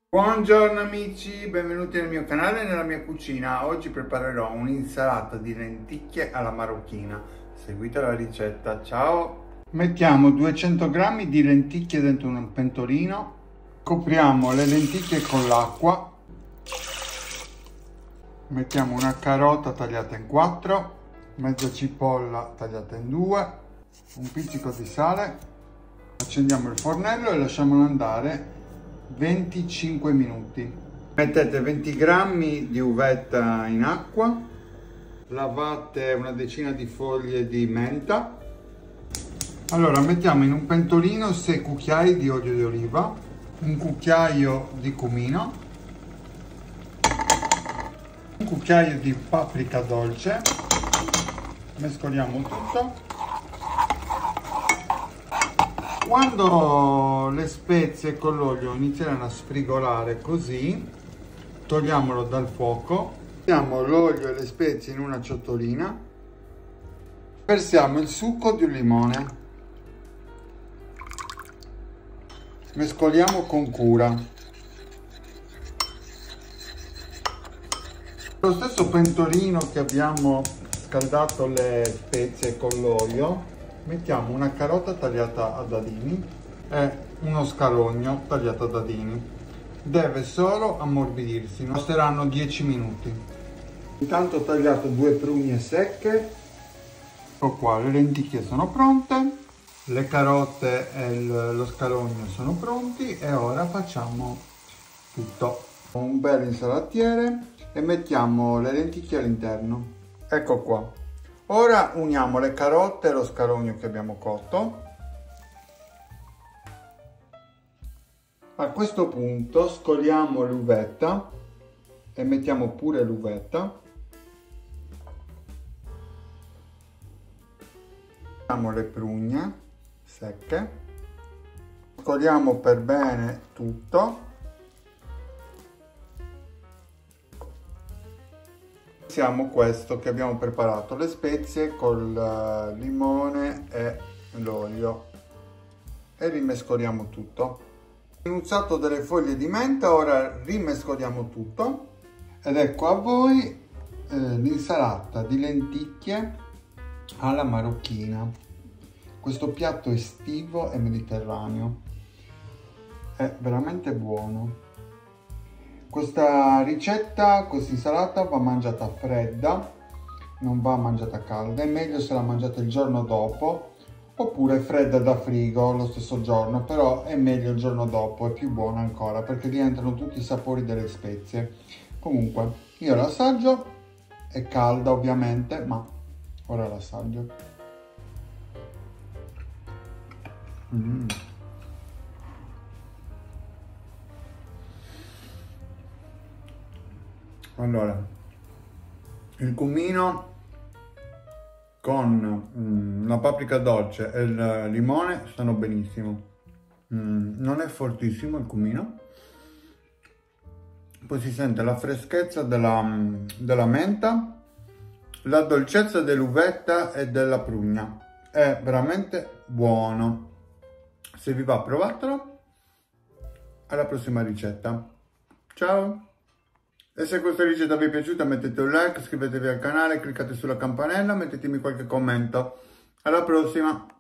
Buongiorno amici, benvenuti nel mio canale e nella mia cucina. Oggi preparerò un'insalata di lenticchie alla marocchina. Seguite la ricetta, ciao! Mettiamo 200 g di lenticchie dentro un pentolino. Copriamo le lenticchie con l'acqua. Mettiamo una carota tagliata in 4, mezza cipolla tagliata in 2, un pizzico di sale. Accendiamo il fornello e lasciamolo andare 25 minuti. Mettete 20 grammi di uvetta in acqua, lavate una decina di foglie di menta. Allora mettiamo in un pentolino 6 cucchiai di olio di oliva, un cucchiaio di cumino, un cucchiaio di paprika dolce, mescoliamo tutto. Quando le spezie con l'olio inizieranno a sfrigolare così, togliamolo dal fuoco, mettiamo l'olio e le spezie in una ciotolina, versiamo il succo di un limone, mescoliamo con cura. Lo stesso pentolino che abbiamo scaldato le spezie con l'olio, mettiamo una carota tagliata a dadini e uno scarogno tagliato a dadini. Deve solo ammorbidirsi, basteranno 10 minuti. Intanto ho tagliato 2 prugne secche. Ecco qua, le lenticchie sono pronte, le carote e lo scalogno sono pronti e ora facciamo tutto. Un bel insalatiere e mettiamo le lenticchie all'interno. Ecco qua. Ora uniamo le carote e lo scalogno che abbiamo cotto. A questo punto scoliamo l'uvetta e mettiamo pure l'uvetta. Mettiamo le prugne secche. Scoliamo per bene tutto. Usiamo questo che abbiamo preparato, le spezie col limone e l'olio, e rimescoliamo tutto. Ho rinuzzato delle foglie di menta, ora rimescoliamo tutto ed ecco a voi l'insalata di lenticchie alla marocchina. Questo piatto estivo e mediterraneo è veramente buono. Questa ricetta, questa insalata va mangiata fredda, non va mangiata calda. È meglio se la mangiate il giorno dopo, oppure fredda da frigo lo stesso giorno, però è meglio il giorno dopo, è più buona ancora perché rientrano tutti i sapori delle spezie. Comunque io l'assaggio, è calda ovviamente, ma ora l'assaggio. Allora, il cumino con la paprika dolce e il limone stanno benissimo. Non è fortissimo il cumino. Poi si sente la freschezza della menta, la dolcezza dell'uvetta e della prugna. È veramente buono. Se vi va, provatelo. Alla prossima ricetta. Ciao! E se questa ricetta vi è piaciuta mettete un like, iscrivetevi al canale, cliccate sulla campanella, mettetemi qualche commento. Alla prossima!